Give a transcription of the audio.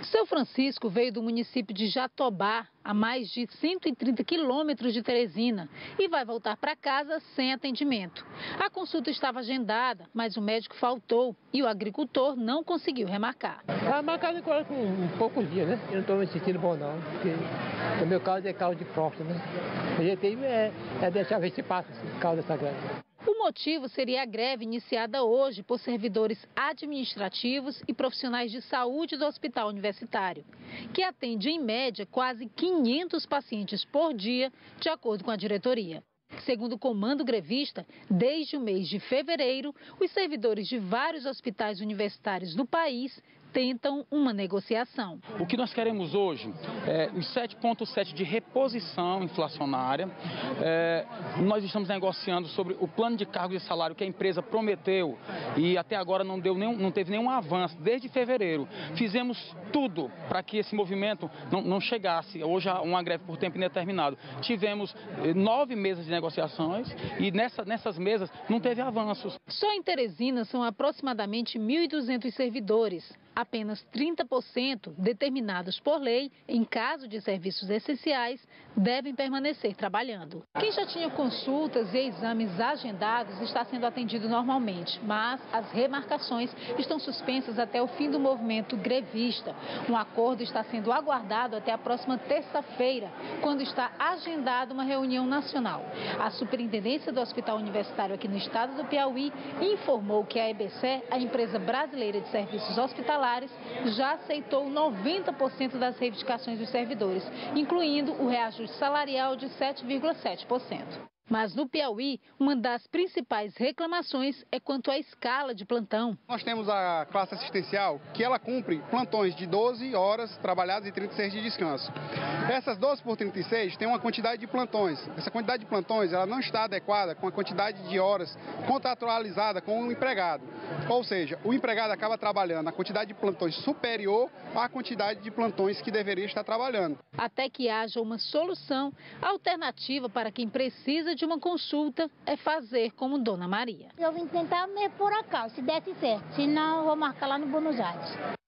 Seu Francisco veio do município de Jatobá, a mais de 130 quilômetros de Teresina, e vai voltar para casa sem atendimento. A consulta estava agendada, mas o médico faltou e o agricultor não conseguiu remarcar. Está marcado com poucos dias, né? Eu não estou me sentindo bom não, porque o meu caso é causa de próstata, né? O objetivo é deixar ver se passa a causa dessa greve. O motivo seria a greve iniciada hoje por servidores administrativos e profissionais de saúde do hospital universitário, que atende em média quase 500 pacientes por dia, de acordo com a diretoria. Segundo o comando grevista, desde o mês de fevereiro, os servidores de vários hospitais universitários do país tentam uma negociação. O que nós queremos hoje é os 7,7 de reposição inflacionária. Nós estamos negociando sobre o plano de cargo e salário que a empresa prometeu e até agora não teve nenhum avanço desde fevereiro. Fizemos tudo para que esse movimento não chegasse hoje a uma greve por tempo indeterminado. Tivemos 9 mesas de negociações e nessas mesas não teve avanços. Só em Teresina são aproximadamente 1.200 servidores. Apenas 30% determinados por lei, em caso de serviços essenciais, devem permanecer trabalhando. Quem já tinha consultas e exames agendados está sendo atendido normalmente, mas as remarcações estão suspensas até o fim do movimento grevista. Um acordo está sendo aguardado até a próxima terça-feira, quando está agendada uma reunião nacional. A superintendência do Hospital Universitário aqui no estado do Piauí informou que a EBSER, a empresa brasileira de serviços hospitalares, já aceitou 90% das reivindicações dos servidores, incluindo o reajuste salarial de 7,7%. Mas no Piauí, uma das principais reclamações é quanto à escala de plantão. Nós temos a classe assistencial, que ela cumpre plantões de 12 horas trabalhadas e 36 de descanso. Essas 12 por 36 tem uma quantidade de plantões. Essa quantidade de plantões ela não está adequada com a quantidade de horas contratualizada com o empregado. Ou seja, o empregado acaba trabalhando a quantidade de plantões superior à quantidade de plantões que deveria estar trabalhando. Até que haja uma solução, a alternativa para quem precisa de uma consulta é fazer como Dona Maria. Eu vim tentar me por acaso, se desse certo, senão eu vou marcar lá no Buenos Aires.